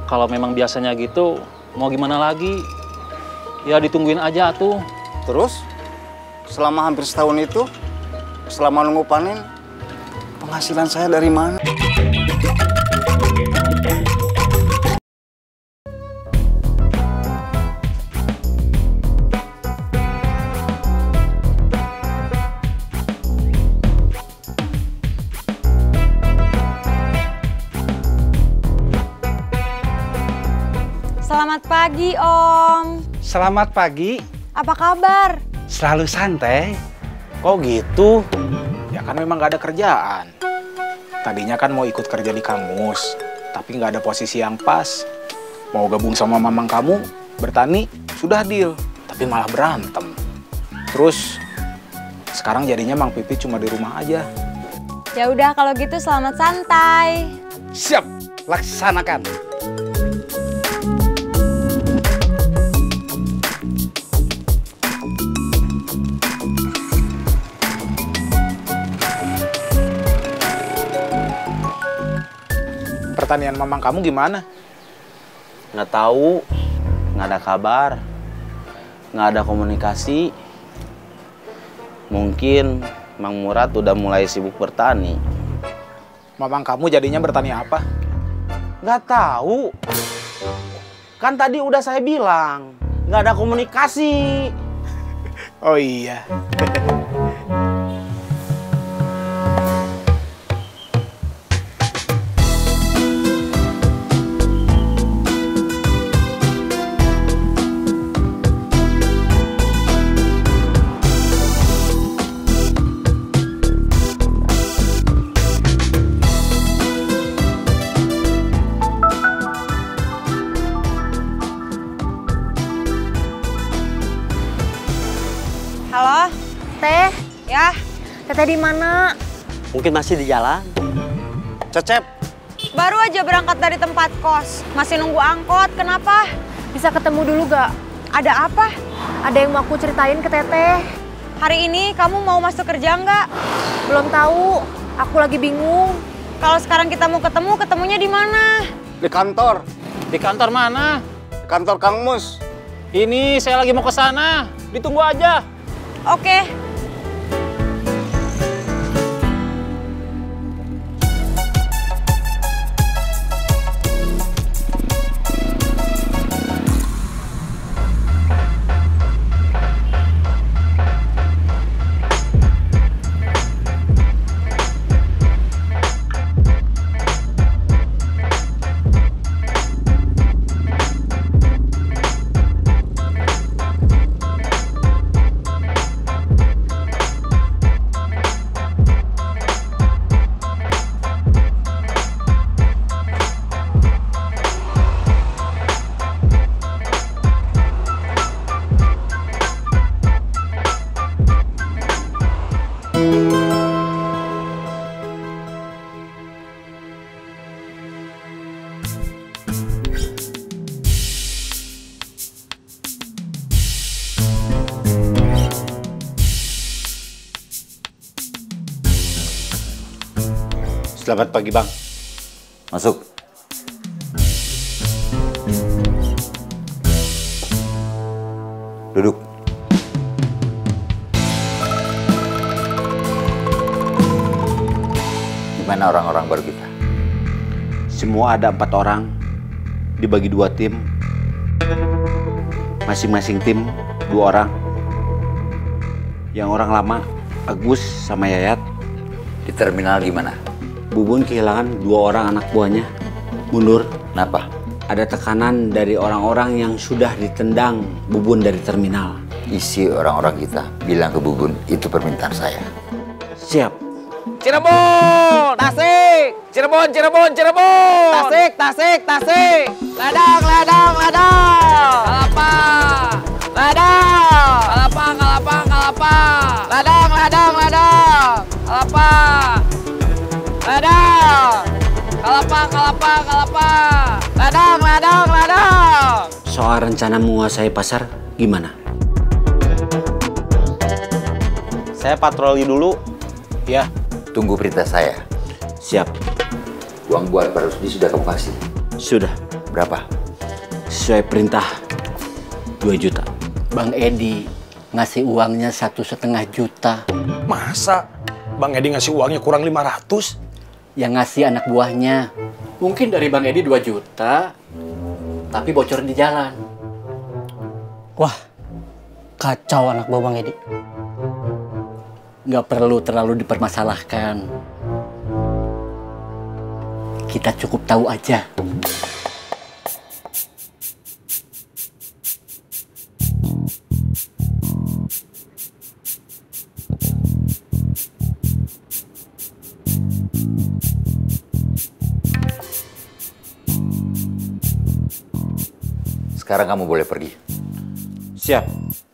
Kalau memang biasanya gitu, mau gimana lagi? Ya ditungguin aja tuh. Terus, selama hampir setahun itu, selama nunggu panen, penghasilan saya dari mana? Selamat pagi, Om. Selamat pagi. Apa kabar? Selalu santai. Kok gitu? Ya kan memang gak ada kerjaan. Tadinya kan mau ikut kerja di kamus, tapi nggak ada posisi yang pas. Mau gabung sama mamang kamu, bertani, sudah deal. Tapi malah berantem. Terus, sekarang jadinya Mang Pipit cuma di rumah aja. Ya udah kalau gitu selamat santai. Siap, laksanakan. Pertanian mamang kamu gimana? Nggak tahu, nggak ada kabar, nggak ada komunikasi. Mungkin Mang Murad udah mulai sibuk bertani. Mamang kamu jadinya bertani apa? Nggak tahu. Kan tadi udah saya bilang, nggak ada komunikasi. Oh iya. Halo? Teh, Ya, Teteh di mana? Mungkin masih di jalan. Cecep, baru aja berangkat dari tempat kos. Masih nunggu angkot, kenapa? Bisa ketemu dulu gak? Ada apa? Ada yang mau aku ceritain ke Teteh. Hari ini kamu mau masuk kerja nggak? Belum tahu, aku lagi bingung. Kalau sekarang kita mau ketemu, ketemunya di mana? di kantor. Di kantor mana? Di kantor Kang Mus. Ini saya lagi mau ke sana. Ditunggu aja. Oke. Selamat pagi, Bang. Masuk. Duduk. Gimana orang-orang baru kita? Semua ada 4 orang, dibagi 2 tim. Masing-masing tim 2 orang. Yang orang lama, Agus sama Yayat. Di terminal gimana? Bubun kehilangan 2 orang anak buahnya. Mundur. Kenapa? Ada tekanan dari orang-orang yang sudah ditendang Bubun dari terminal. Isi orang-orang kita bilang ke Bubun, itu permintaan saya. Siap. Cirebon, Tasik. Cirebon, Cirebon, Cirebon. Tasik, Tasik, Tasik. Ladang, ladang, ladang. Kalapa. Ladang. Kalapa, kalapa, kalapa. Ladang, ladang, ladang. Kalapa. Ladang. Kalapa, kalapa, kalapa. Ladang, ladang, ladang. Soal rencana menguasai pasar gimana? Saya patroli dulu. Ya, Tunggu perintah saya. Siap. Uang buat Pak Rusdi sudah kamu kasih. Sudah. Berapa? Sesuai perintah 2 juta. Bang Edi ngasih uangnya 1,5 juta. Masa? Bang Edi ngasih uangnya kurang 500? Yang ngasih anak buahnya. Mungkin dari Bang Edi 2 juta, tapi bocor di jalan. Wah, kacau anak buah Bang Edi. Nggak perlu terlalu dipermasalahkan. Kita cukup tahu aja. Sekarang kamu boleh pergi. Siap.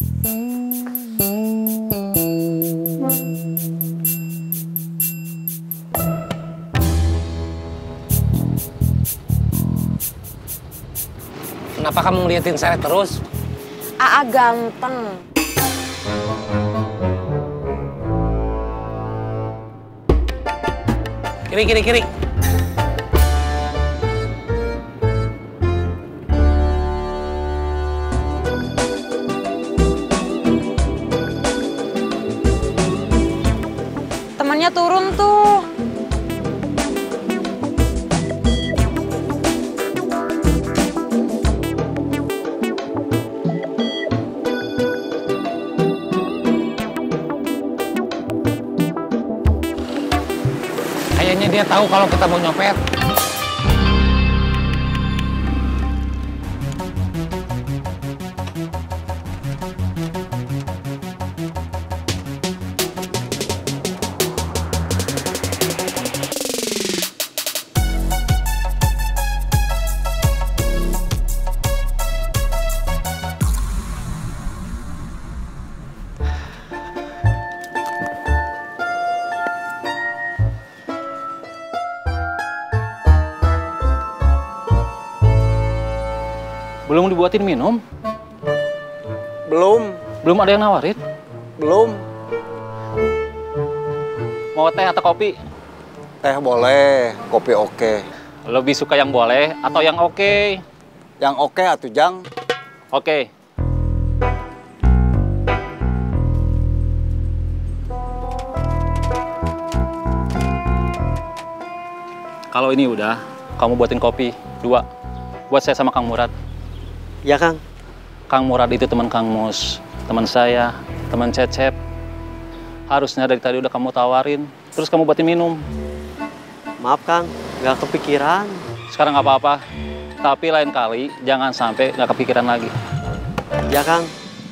Kenapa kamu ngeliatin saya terus? Aa ganteng. Kiri. Temannya turun tuh. Kayaknya dia tahu kalau kita mau nyopet. Belum dibuatin minum? Belum. Belum ada yang nawarin? Belum. Mau teh atau kopi? Teh boleh, kopi oke. Lebih suka yang boleh atau yang oke? Yang oke atuh, Jang. Oke. Kalau ini udah, kamu buatin kopi 2. Buat saya sama Kang Murad. Ya, Kang. Kang Murad itu teman Kang Mus, teman saya, teman Cecep. Harusnya dari tadi udah kamu tawarin, terus kamu buatin minum. Maaf, Kang. Nggak kepikiran. Sekarang nggak apa-apa, tapi lain kali jangan sampai nggak kepikiran lagi. Ya, Kang.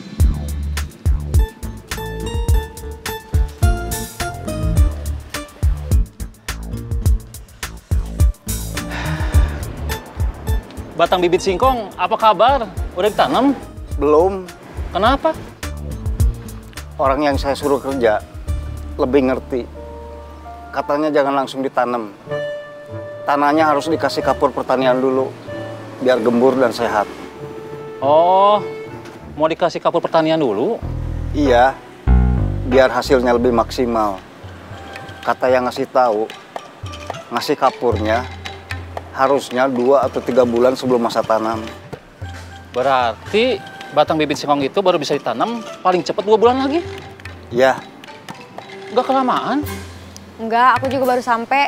Batang bibit singkong, apa kabar? Udah ditanam? Belum. Kenapa? Orang yang saya suruh kerja lebih ngerti. Katanya jangan langsung ditanam. Tanahnya harus dikasih kapur pertanian dulu, biar gembur dan sehat. Oh, mau dikasih kapur pertanian dulu? Iya, biar hasilnya lebih maksimal. Kata yang ngasih tahu, ngasih kapurnya harusnya 2 atau 3 bulan sebelum masa tanam. Berarti batang bibit singkong itu baru bisa ditanam paling cepat 2 bulan lagi? Iya. Nggak kelamaan? Enggak, aku juga baru sampai.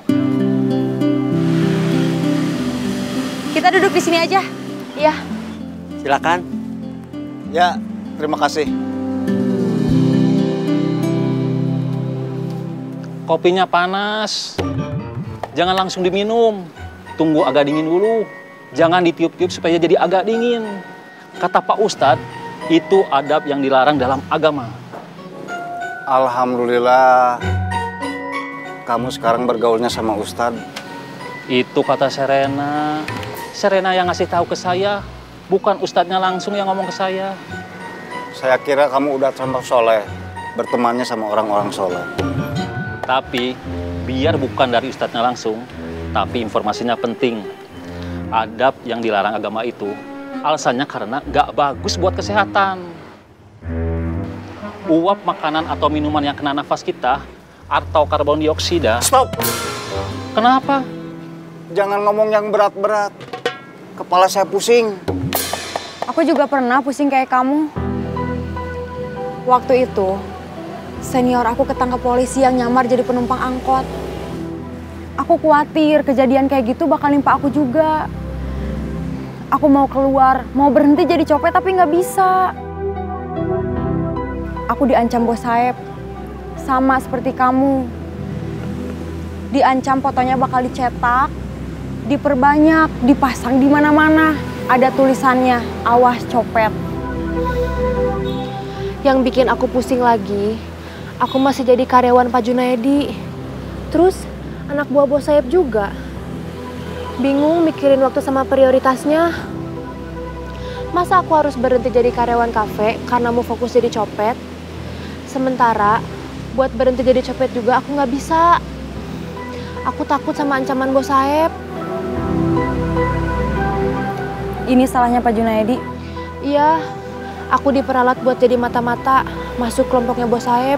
Kita duduk di sini aja. Iya. Silakan. Ya, terima kasih. Kopinya panas. Jangan langsung diminum. Tunggu agak dingin dulu. Jangan ditiup-tiup supaya jadi agak dingin. Kata Pak Ustadz, itu adab yang dilarang dalam agama. Alhamdulillah, kamu sekarang bergaulnya sama Ustadz. Itu kata Serena. Serena yang ngasih tahu ke saya, bukan Ustadznya langsung yang ngomong ke saya. Saya kira kamu udah contoh soleh, bertemannya sama orang-orang soleh. Tapi, biar bukan dari Ustadznya langsung, tapi informasinya penting. Adab yang dilarang agama itu, alasannya karena nggak bagus buat kesehatan. Uap makanan atau minuman yang kena nafas kita, atau karbon dioksida. Stop! Kenapa? Jangan ngomong yang berat-berat. kepala saya pusing. Aku juga pernah pusing kayak kamu. Waktu itu, senior aku ketangkap polisi yang nyamar jadi penumpang angkot. Aku khawatir kejadian kayak gitu bakal nimpa aku juga. Aku mau keluar, mau berhenti jadi copet tapi nggak bisa. Aku diancam bos Saeb, sama seperti kamu. Diancam fotonya bakal dicetak, diperbanyak, dipasang di mana-mana. Ada tulisannya, awas copet. Yang bikin aku pusing lagi, aku masih jadi karyawan Pak Junaedi. Terus anak buah bos Saeb juga. Bingung mikirin waktu sama prioritasnya. Masa aku harus berhenti jadi karyawan kafe karena mau fokus jadi copet? Sementara buat berhenti jadi copet juga aku nggak bisa. Aku takut sama ancaman bos Saeb. Ini salahnya Pak Junaedi. Iya, aku diperalat buat jadi mata-mata masuk kelompoknya bos Saeb.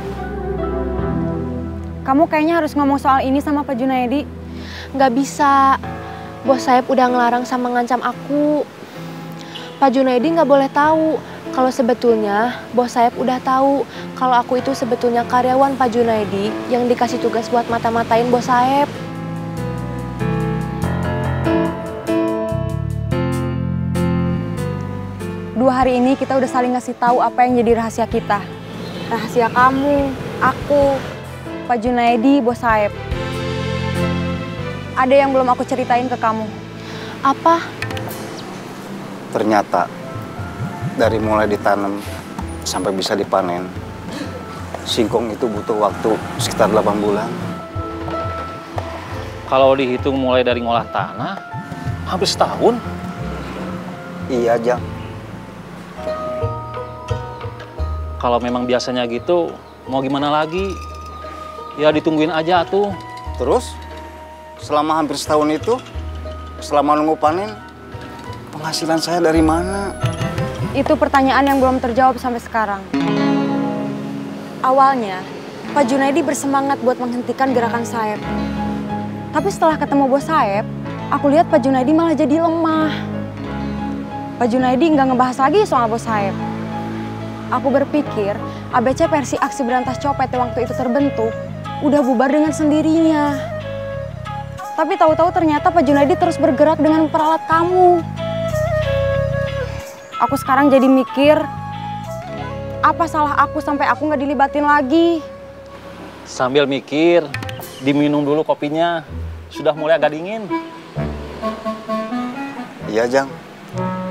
Kamu kayaknya harus ngomong soal ini sama Pak Junaedi. Nggak bisa. Bos Saeb udah ngelarang sama ngancam aku. Pak Junaedi nggak boleh tahu kalau sebetulnya bos Saeb udah tahu kalau aku itu sebetulnya karyawan Pak Junaedi yang dikasih tugas buat mata-matain bos Saeb. Dua hari ini kita udah saling ngasih tahu apa yang jadi rahasia kita. Rahasia kamu, aku, Pak Junaedi, bos Saeb. Ada yang belum aku ceritain ke kamu. Apa? Ternyata dari mulai ditanam sampai bisa dipanen, singkong itu butuh waktu sekitar 8 bulan. Kalau dihitung mulai dari ngolah tanah, hampir setahun. Iya, Jang. Kalau memang biasanya gitu, mau gimana lagi? Ya ditungguin aja tuh. Terus, selama hampir setahun itu, selama nunggu panen, penghasilan saya dari mana? Itu pertanyaan yang belum terjawab sampai sekarang. Awalnya, Pak Junaedi bersemangat buat menghentikan gerakan Saeb. Tapi setelah ketemu bos Saeb, aku lihat Pak Junaedi malah jadi lemah. Pak Junaedi nggak ngebahas lagi soal bos Saeb. Aku berpikir ABC versi aksi berantas copet yang waktu itu terbentuk udah bubar dengan sendirinya. Tapi tahu-tahu ternyata Pak Junaedi terus bergerak dengan memperalat kamu. Aku sekarang jadi mikir, apa salah aku sampai aku nggak dilibatin lagi? Sambil mikir, diminum dulu kopinya. Sudah mulai agak dingin. Iya, Jang.